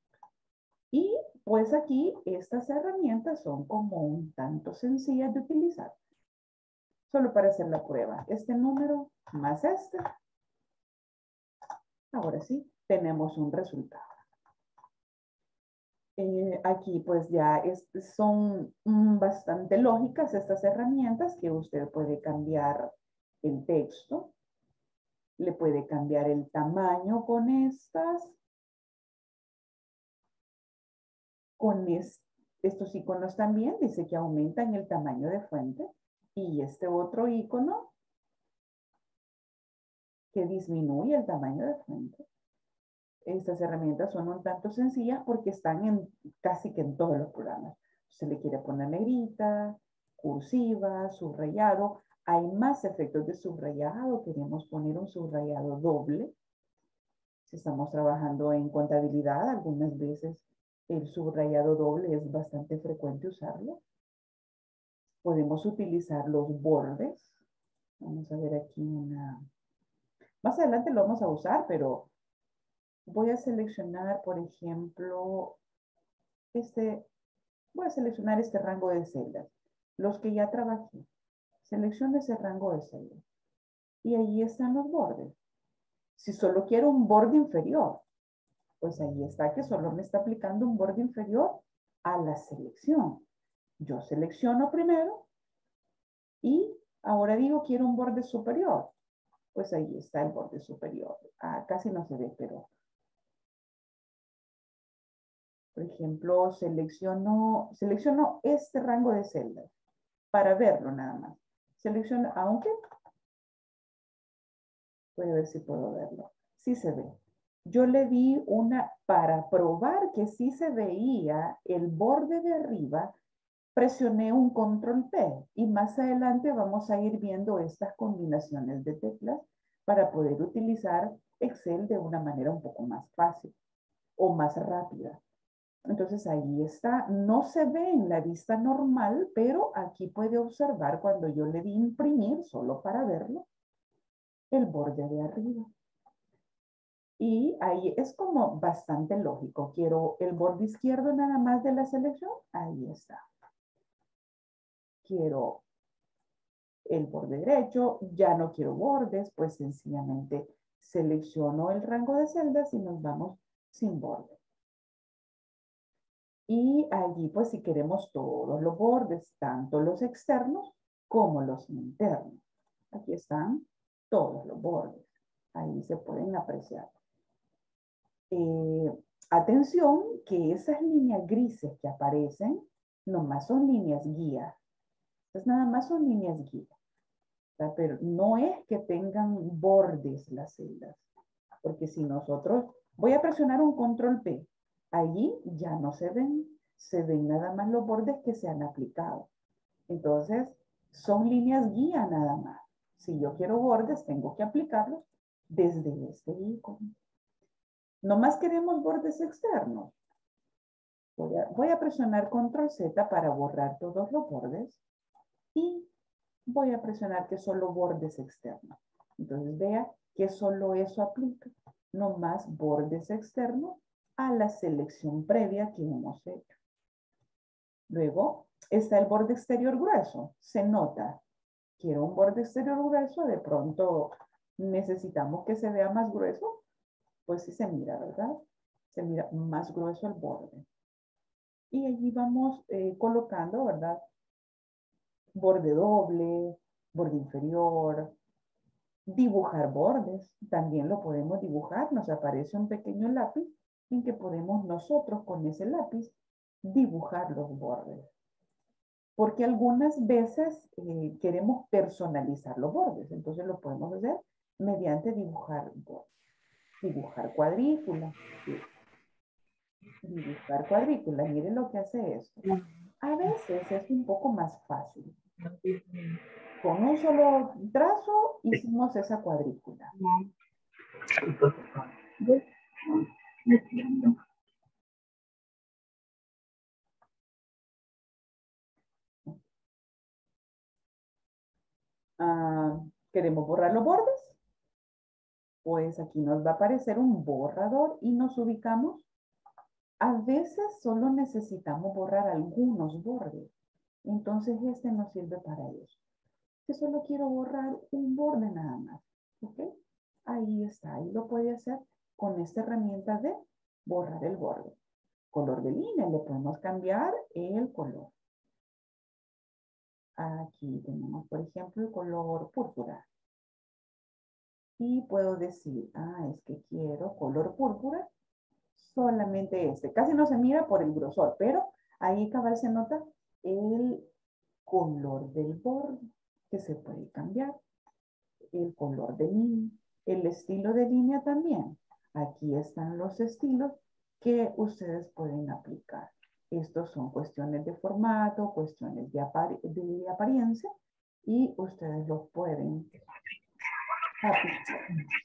Y pues aquí estas herramientas son como un tanto sencillas de utilizar. Solo para hacer la prueba. Este número más este. Ahora sí, tenemos un resultado. Eh, aquí pues ya es, son mm, bastante lógicas estas herramientas que usted puede cambiar el texto. Le puede cambiar el tamaño con estas. Con es, estos iconos también dice que aumentan el tamaño de fuente. Y este otro icono que disminuye el tamaño de fuente. Estas herramientas son un tanto sencillas porque están en casi que en todos los programas. Se le quiere poner negrita, cursiva, subrayado. Hay más efectos de subrayado. Queremos poner un subrayado doble. Si estamos trabajando en contabilidad, algunas veces el subrayado doble es bastante frecuente usarlo. Podemos utilizar los bordes. Vamos a ver aquí una... Más adelante lo vamos a usar, pero voy a seleccionar, por ejemplo, este... Voy a seleccionar este rango de celdas. Los que ya trabajé. Selecciono ese rango de celdas. Y ahí están los bordes. Si solo quiero un borde inferior, pues ahí está que solo me está aplicando un borde inferior a la selección. Yo selecciono primero y ahora digo quiero un borde superior. Pues ahí está el borde superior. Ah, casi no se ve, pero Por ejemplo, selecciono, selecciono este rango de celdas para verlo nada más. Selecciono, aunque, voy a ver si puedo verlo. Sí se ve. Yo le di una, para probar que sí se veía el borde de arriba, presioné un control P y más adelante vamos a ir viendo estas combinaciones de teclas para poder utilizar Excel de una manera un poco más fácil o más rápida. Entonces ahí está, no se ve en la vista normal, pero aquí puede observar cuando yo le di imprimir, solo para verlo, el borde de arriba. Y ahí es como bastante lógico. Quiero el borde izquierdo nada más de la selección, ahí está. Quiero el borde derecho, ya no quiero bordes, pues sencillamente selecciono el rango de celdas y nos vamos sin borde. Y allí, pues si queremos todos los bordes, tanto los externos como los internos. Aquí están todos los bordes. Ahí se pueden apreciar. Eh, atención que esas líneas grises que aparecen, nomás son líneas guía. Entonces nada más son líneas guía. Pero no es que tengan bordes las celdas. Porque si nosotros, voy a presionar un control P, allí ya no se ven, se ven nada más los bordes que se han aplicado. Entonces, son líneas guía nada más. Si yo quiero bordes, tengo que aplicarlos desde este icono. Nomás queremos bordes externos. Voy a, voy a presionar control Z para borrar todos los bordes y voy a presionar que solo bordes externos. Entonces, vea que solo eso aplica. No más bordes externos a la selección previa que hemos hecho. Luego está el borde exterior grueso. Se nota. Quiero un borde exterior grueso. De pronto necesitamos que se vea más grueso. Pues sí se mira, ¿verdad? Se mira más grueso el borde. Y allí vamos eh, colocando, ¿verdad? Borde doble, borde inferior. Dibujar bordes, también lo podemos dibujar, nos aparece un pequeño lápiz en que podemos nosotros con ese lápiz dibujar los bordes. Porque algunas veces eh, queremos personalizar los bordes, entonces lo podemos hacer mediante dibujar bordes. Dibujar cuadrículas. Dibujar cuadrículas, miren lo que hace esto. A veces es un poco más fácil. Con un solo trazo hicimos esa cuadrícula. Ah, ¿queremos borrar los bordes? Pues aquí nos va a aparecer un borrador y nos ubicamos. A veces solo necesitamos borrar algunos bordes. Entonces este nos sirve para eso. Que solo quiero borrar un borde nada más. ¿Ok? Ahí está. Ahí lo puede hacer con esta herramienta de borrar el borde. Color de línea. Le podemos cambiar el color. Aquí tenemos, por ejemplo, el color púrpura. Y puedo decir, ah, es que quiero color púrpura. Solamente este. Casi no se mira por el grosor, pero ahí cabal se nota el color del borde que se puede cambiar. El color de línea. El estilo de línea también. Aquí están los estilos que ustedes pueden aplicar. Estos son cuestiones de formato, cuestiones de, apar de apariencia y ustedes los pueden aplicar.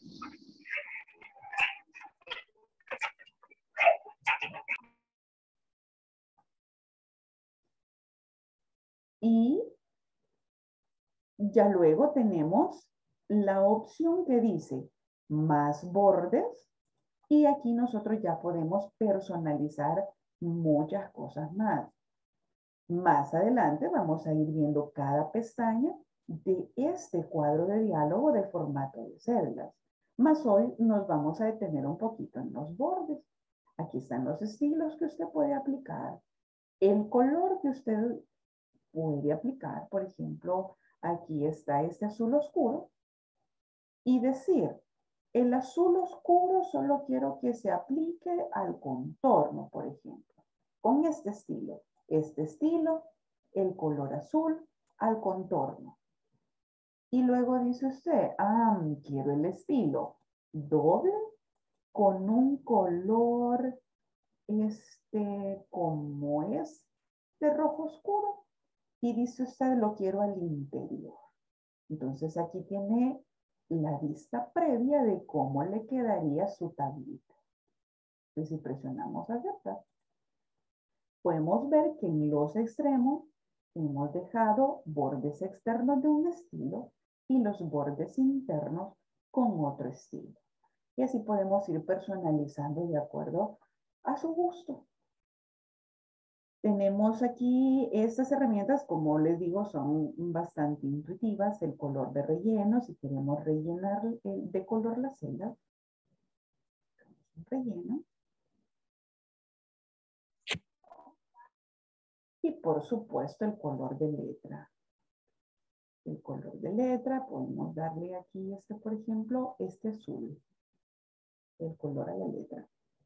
Y ya luego tenemos la opción que dice más bordes y aquí nosotros ya podemos personalizar muchas cosas más. Más adelante vamos a ir viendo cada pestaña de este cuadro de diálogo de formato de celdas. Más hoy nos vamos a detener un poquito en los bordes. Aquí están los estilos que usted puede aplicar. El color que usted puede aplicar, por ejemplo, aquí está este azul oscuro. Y decir, el azul oscuro solo quiero que se aplique al contorno, por ejemplo. con este estilo. Este estilo, el color azul al contorno. Y luego dice usted, ah, quiero el estilo doble con un color este como es de rojo oscuro. Y dice usted, lo quiero al interior. Entonces aquí tiene la vista previa de cómo le quedaría su tablita. Entonces si presionamos aceptar, podemos ver que en los extremos hemos dejado bordes externos de un estilo y los bordes internos con otro estilo. Y así podemos ir personalizando de acuerdo a su gusto. Tenemos aquí estas herramientas, como les digo, son bastante intuitivas. El color de relleno, si queremos rellenar de color la celda. Relleno. Y por supuesto el color de letra. El color de letra, podemos darle aquí este, por ejemplo, este azul. El color a la letra.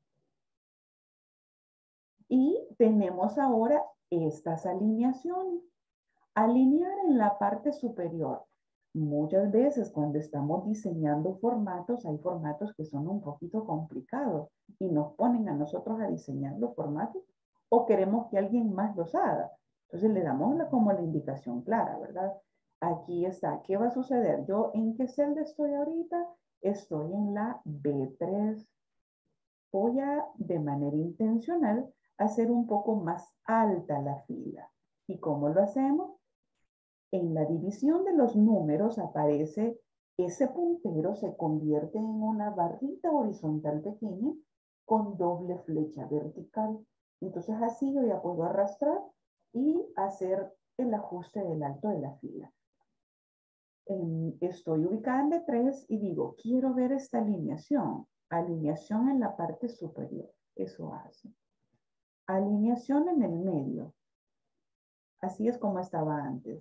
Y tenemos ahora estas alineaciones. Alinear en la parte superior. Muchas veces cuando estamos diseñando formatos, hay formatos que son un poquito complicados y nos ponen a nosotros a diseñar los formatos o queremos que alguien más los haga. Entonces le damos la, como la indicación clara, ¿verdad? Aquí está. ¿Qué va a suceder? Yo, ¿en qué celda estoy ahorita? Estoy en la B tres. Voy a, de manera intencional, hacer un poco más alta la fila. ¿Y cómo lo hacemos? En la división de los números aparece ese puntero, se convierte en una barrita horizontal pequeña con doble flecha vertical. Entonces así yo ya puedo arrastrar y hacer el ajuste del alto de la fila. Estoy ubicada en B tres y digo, quiero ver esta alineación. Alineación en la parte superior. Eso hace. Alineación en el medio. Así es como estaba antes.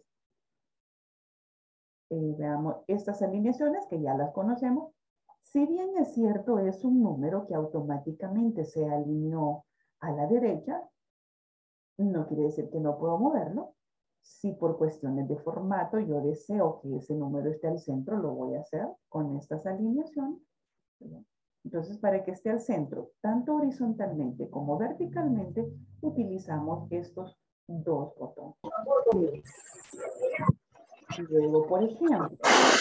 Eh, veamos estas alineaciones que ya las conocemos. Si bien es cierto, es un número que automáticamente se alineó a la derecha, no quiere decir que no puedo moverlo. Si por cuestiones de formato yo deseo que ese número esté al centro, lo voy a hacer con estas alineaciones. Entonces, para que esté al centro, tanto horizontalmente como verticalmente, utilizamos estos dos botones. Luego, por ejemplo,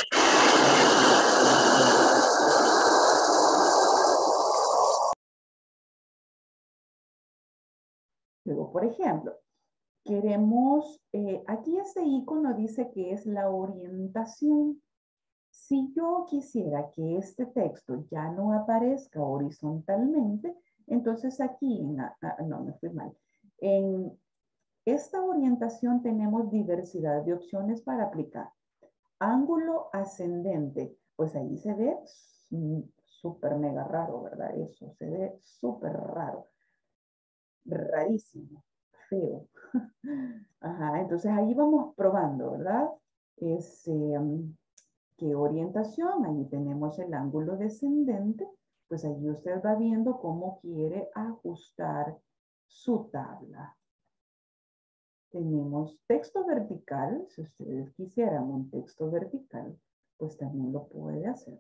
luego, por ejemplo, queremos, eh, aquí este icono dice que es la orientación. Si yo quisiera que este texto ya no aparezca horizontalmente, entonces aquí, en, ah, no, me fui mal. En esta orientación tenemos diversidad de opciones para aplicar. Ángulo ascendente, pues ahí se ve súper mega raro, ¿verdad? Eso se ve súper raro. Rarísimo, feo. Ajá, entonces ahí vamos probando, ¿verdad? Es, eh, ¿qué orientación? Ahí tenemos el ángulo descendente. Pues ahí usted va viendo cómo quiere ajustar su tabla. Tenemos texto vertical. Si ustedes quisieran un texto vertical, pues también lo puede hacer.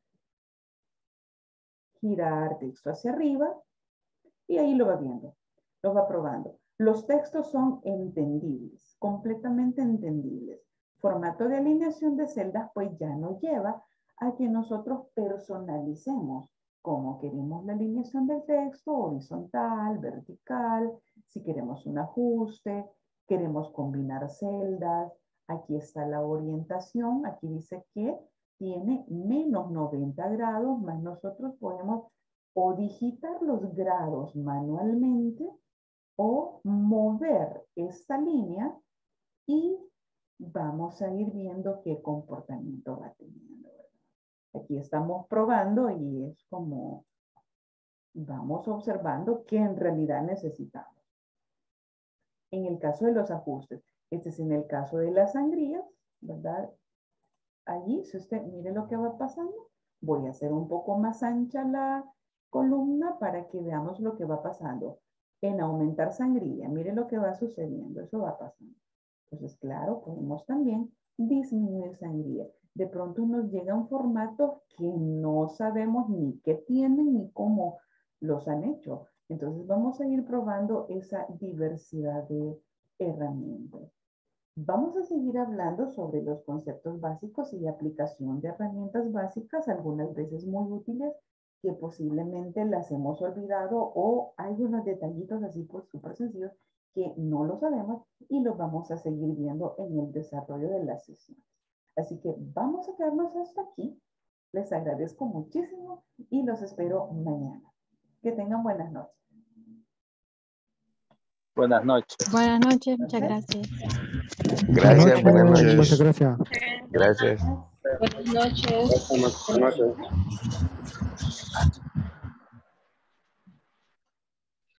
Girar texto hacia arriba y ahí lo va viendo, lo va probando. Los textos son entendibles, completamente entendibles. Formato de alineación de celdas pues ya nos lleva a que nosotros personalicemos cómo queremos la alineación del texto, horizontal, vertical, si queremos un ajuste, queremos combinar celdas. Aquí está la orientación, aquí dice que tiene menos noventa grados, más nosotros podemos o digitar los grados manualmente o mover esta línea y vamos a ir viendo qué comportamiento va teniendo. Aquí estamos probando y es como vamos observando qué en realidad necesitamos. En el caso de los ajustes, este es en el caso de las sangrías, ¿verdad? Allí, si usted mire lo que va pasando, voy a hacer un poco más ancha la columna para que veamos lo que va pasando. en aumentar sangría. Mire lo que va sucediendo, eso va pasando. Entonces, claro, podemos también disminuir sangría. De pronto nos llega un formato que no sabemos ni qué tienen ni cómo los han hecho. Entonces vamos a ir probando esa diversidad de herramientas. Vamos a seguir hablando sobre los conceptos básicos y aplicación de herramientas básicas, algunas veces muy útiles, que posiblemente las hemos olvidado o hay unos detallitos así pues súper sencillos que no lo sabemos y los vamos a seguir viendo en el desarrollo de la sesión. Así que vamos a quedarnos hasta aquí. Les agradezco muchísimo y los espero mañana. Que tengan buenas noches. Buenas noches. Buenas noches, muchas gracias. Gracias, buenas noches. Muchas gracias. Gracias. Buenas noches. Buenas noches.